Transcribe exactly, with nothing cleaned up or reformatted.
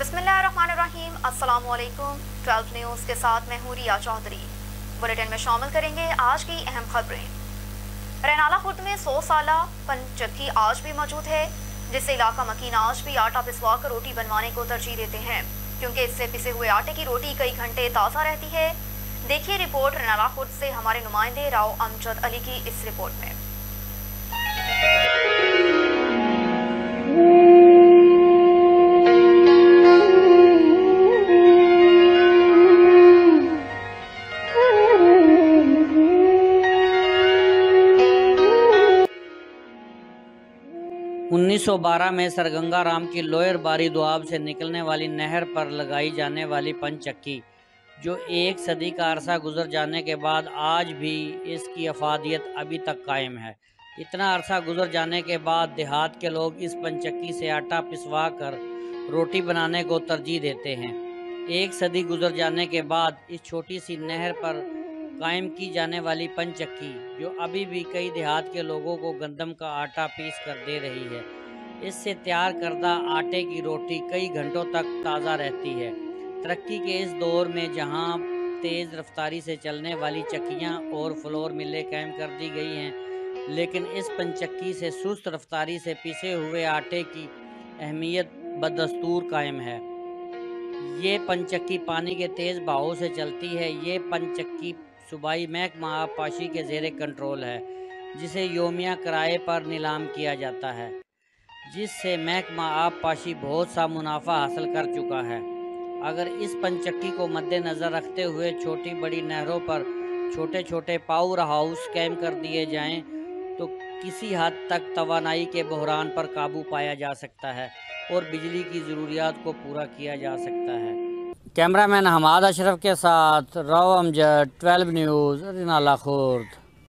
बिस्मिल्लाहिर्रहमानिर्रहीम, अस्सलामु अलैकुम। ट्वेल्व न्यूज़ के साथ मैं हूँ रिया चौधरी। बुलेटिन में शामिल करेंगे आज की अहम खबरें। रैनाला खुर्द में सौ साला पंचक्की आज भी मौजूद है, जिससे इलाका मकीन आज भी आटा पिसवा कर रोटी बनवाने को तरजीह देते हैं, क्योंकि इससे पिसे हुए आटे की रोटी कई घंटे ताज़ा रहती है। देखिए रिपोर्ट रैनाला खुर्द से हमारे नुमाइंदे राव अमजद अली की इस रिपोर्ट में। उन्नीस सौ बारह में सरगंगा राम की लोयर बारी दुआब से निकलने वाली नहर पर लगाई जाने वाली पंचक्की, जो एक सदी का अरसा गुजर जाने के बाद आज भी इसकी अफादियत अभी तक कायम है। इतना अरसा गुजर जाने के बाद देहात के लोग इस पंचक्की से आटा पिसवा कर रोटी बनाने को तरजीह देते हैं। एक सदी गुजर जाने के बाद इस छोटी सी नहर पर कायम की जाने वाली पंचक्की, जो अभी भी कई देहात के लोगों को गंदम का आटा पीस कर दे रही है, इससे तैयार करदा आटे की रोटी कई घंटों तक ताज़ा रहती है। तरक्की के इस दौर में जहां तेज़ रफ्तारी से चलने वाली चक्कियां और फ्लोर मिलें कायम कर दी गई हैं, लेकिन इस पंचक्की से सुस्त रफ्तारी से पिसे हुए आटे की अहमियत बदस्तूर कायम है। ये पंचक्की पानी के तेज़ बहाव से चलती है। ये पंचक्की सूबाई महकमा आबपाशी के ज़ेरे कंट्रोल है, जिसे योमिया किराए पर नीलाम किया जाता है, जिससे महकमा आबपाशी बहुत सा मुनाफा हासिल कर चुका है। अगर इस पंचक्की को मद्देनज़र रखते हुए छोटी बड़ी नहरों पर छोटे छोटे पावर हाउस कायम कर दिए जाएं, तो किसी हद तक तवानाई के बहरान पर काबू पाया जा सकता है और बिजली की ज़रूरियात को पूरा किया जा सकता है। कैमरामैन हमाद अशरफ के साथ राव अमजद, ट्वेल्व न्यूज़, रैनाला खुर्द।